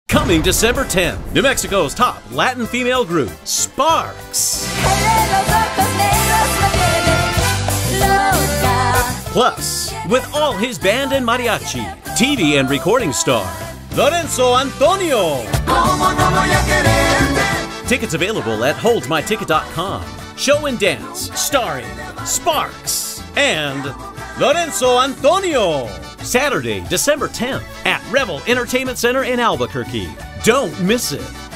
Coming December 10th, New Mexico's top Latin female group, Sparx. Plus, with all his band and mariachi, TV and recording star, Lorenzo Antonio. Tickets available at holdsmyticket.com. Show and dance starring Sparx and Lorenzo Antonio. Saturday, December 10th at Revel Entertainment Center in Albuquerque. Don't miss it.